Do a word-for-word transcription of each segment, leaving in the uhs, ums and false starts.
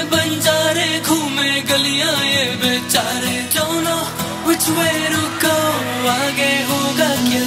बंजारे घूमे गलियां ये बेचारे, don't know which way to go, आगे होगा क्या।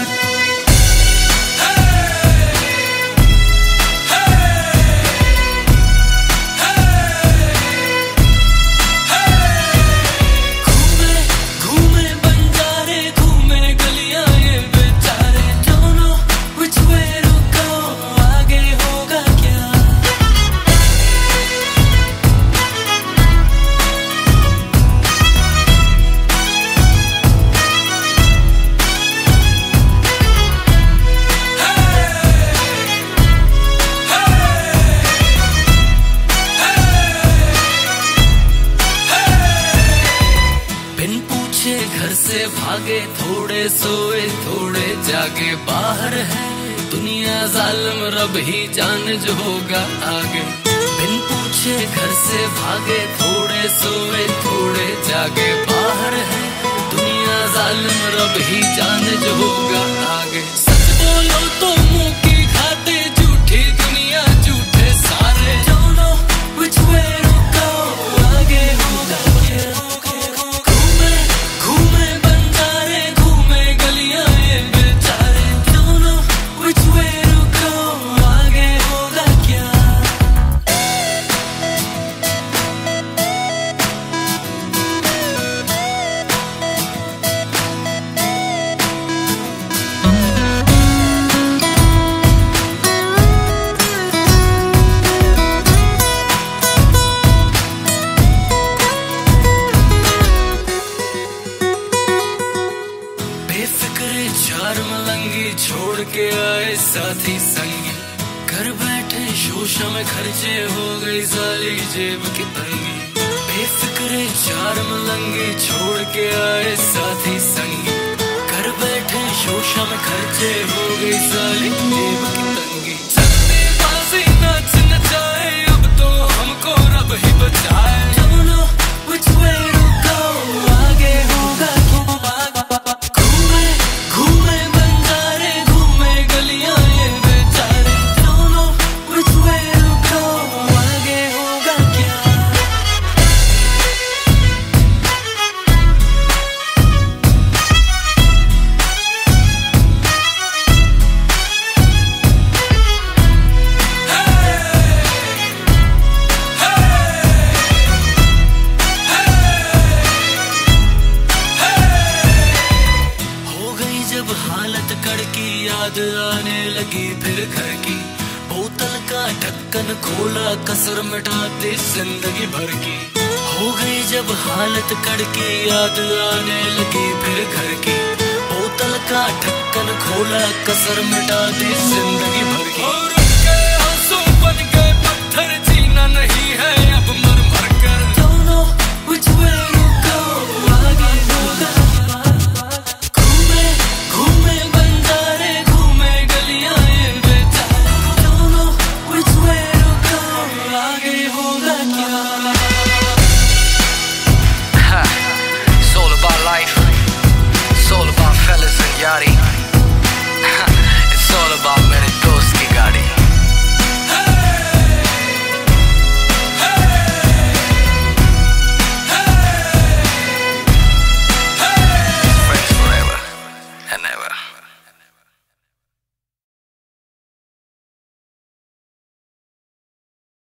घर से भागे, थोड़े सोए थोड़े जागे, बाहर है दुनिया जालिम, रब ही जाने जो होगा आगे। बिन पूछे घर से भागे, थोड़े सोए थोड़े जागे, बाहर है दुनिया जालिम, रब ही जाने जो होगा आगे। सच बोलो तो मुंह की खाते, झूठी दुनिया झूठे सारे, don't know which way to go, आगे होगा क्या। चार मलंगी छोड़ के आए साथी संगी, घर बैठे शोशा में खर्चे हो गई साली जेब की तंगी। बेफिक्रे चार मलंगी छोड़ के आए साथी संगी, घर बैठे शोशा में खर्चे हो गई साली जेब की तंगी। सत्तेबाजी नाच नचाए, अब तो हमको रब ही बचाए, don't know which way to go, आगे होगा हालत कड़की, याद आने लगी फिर घर की, बोतल का ढक्कन खोला, कसर मिटाते जिंदगी भर की। हो गई जब हालत कड़की, याद आने लगी फिर घर की, बोतल का ढक्कन खोला, कसर मिटाते जिंदगी भर की। और उनके आंसू बन गए पत्थर, जीना नहीं